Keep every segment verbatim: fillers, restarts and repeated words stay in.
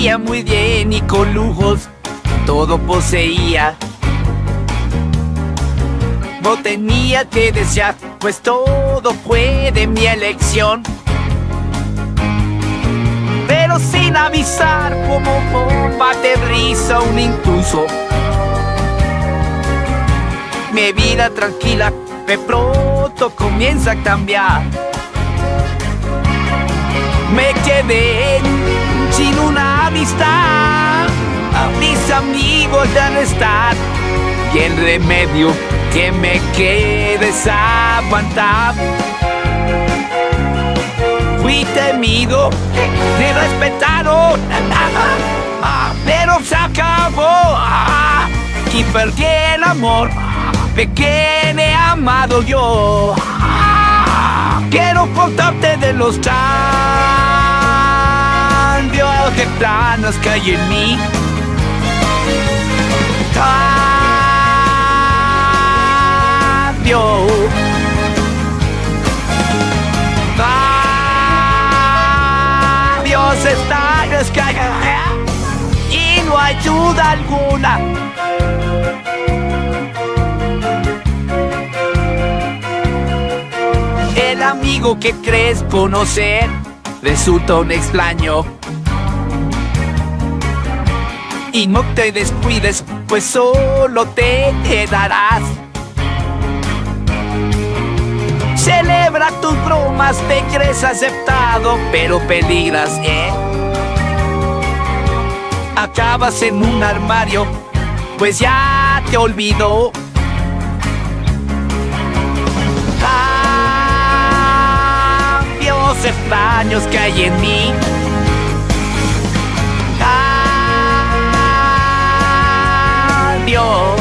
vestía muy bien y con lujos todo poseía. No tenía que desear, pues todo fue de mi elección. Pero sin avisar, como bomba aterriza un intruso. Mi vida tranquila de pronto comienza a cambiar. Me quedé sin una amistad, a mis amigos ya no están, y el remedio que me queda es aguantar. Fui temido, me respetaron, pero se acabó, y perdí el amor de quien he amado yo. Quiero contarte de los cambios de planos que hay en mí. Cambio. Cambios extraños que hay y no hay ayuda alguna. El amigo que crees conocer resulta un extraño. Y no te descuides, pues solo te quedarás. Celebra tus bromas, te crees aceptado, pero peligras, ¿eh? Acabas en un armario, pues ya te olvidó. Cambios extraños que hay en mí. Cambio.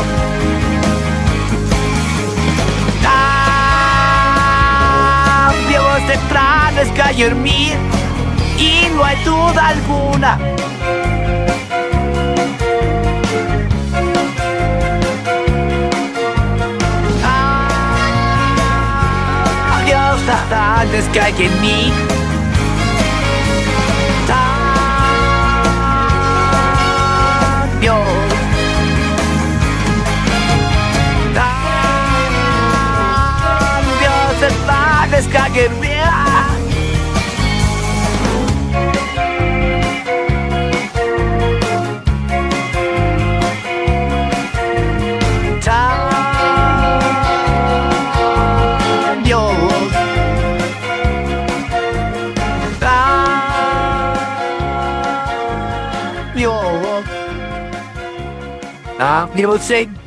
Cambios extraños que hay en mí, y no hay duda alguna. Extraños que hay en mí. Cambios. Cambios extraños que hay en mí. Ah, music.